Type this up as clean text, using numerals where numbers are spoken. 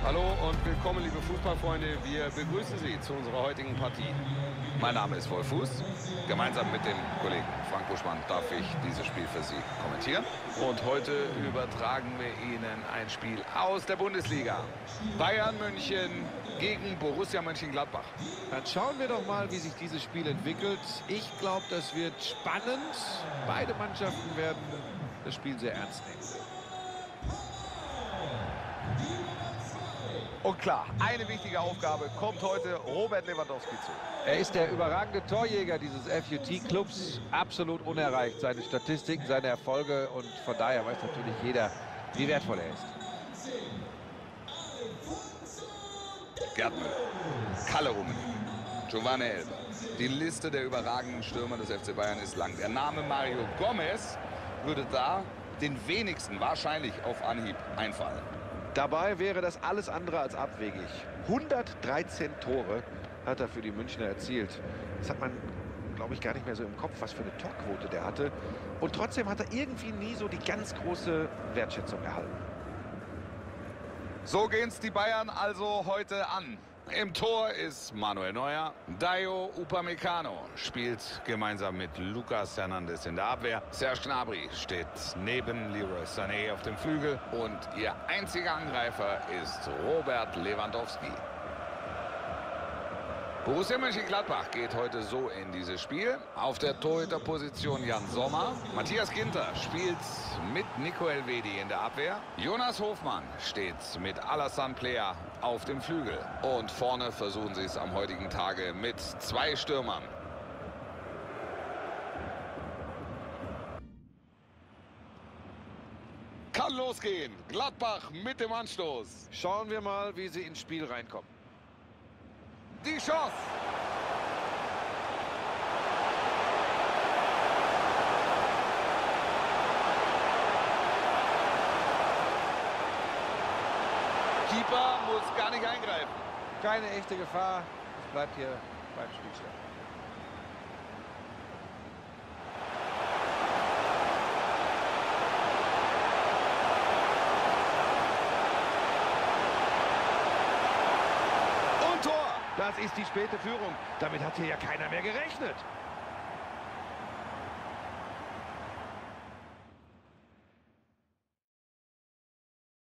Hallo und willkommen, liebe Fußballfreunde. Wir begrüßen Sie zu unserer heutigen Partie. Mein Name ist Wolf Fuß. Gemeinsam mit dem Kollegen Frank Buschmann darf ich dieses Spiel für Sie kommentieren. Und heute übertragen wir Ihnen ein Spiel aus der Bundesliga. Bayern München gegen Borussia Mönchengladbach. Dann schauen wir doch mal, wie sich dieses Spiel entwickelt. Ich glaube, das wird spannend. Beide Mannschaften werden das Spiel sehr ernst nehmen. Und klar, eine wichtige Aufgabe kommt heute Robert Lewandowski zu. Er ist der überragende Torjäger dieses FUT-Clubs. Absolut unerreicht. Seine Statistiken, seine Erfolge. Und von daher weiß natürlich jeder, wie wertvoll er ist. Gerd Müller, Kalle Rummenigge, Giovanni Elber. Die Liste der überragenden Stürmer des FC Bayern ist lang. Der Name Mario Gomez würde da den wenigsten wahrscheinlich auf Anhieb einfallen. Dabei wäre das alles andere als abwegig. 113 Tore hat er für die Münchner erzielt. Das hat man, glaube ich, gar nicht mehr so im Kopf, was für eine Torquote der hatte. Und trotzdem hat er irgendwie nie so die ganz große Wertschätzung erhalten. So gehen's die Bayern also heute an. Im Tor ist Manuel Neuer. Dayo Upamecano spielt gemeinsam mit Lucas Hernandez in der Abwehr. Serge Gnabry steht neben Leroy Sané auf dem Flügel. Und ihr einziger Angreifer ist Robert Lewandowski. Borussia Mönchengladbach geht heute so in dieses Spiel. Auf der Torhüterposition Jan Sommer. Matthias Ginter spielt mit Nico Elvedi in der Abwehr. Jonas Hofmann steht mit Alassane Plea auf dem Flügel. Und vorne versuchen sie es am heutigen Tage mit zwei Stürmern. Kann losgehen. Gladbach mit dem Anstoß. Schauen wir mal, wie sie ins Spiel reinkommen. Die Chance. Keeper muss gar nicht eingreifen. Keine echte Gefahr. Es bleibt hier beim Spielstand. Das ist die späte Führung. Damit hat hier ja keiner mehr gerechnet.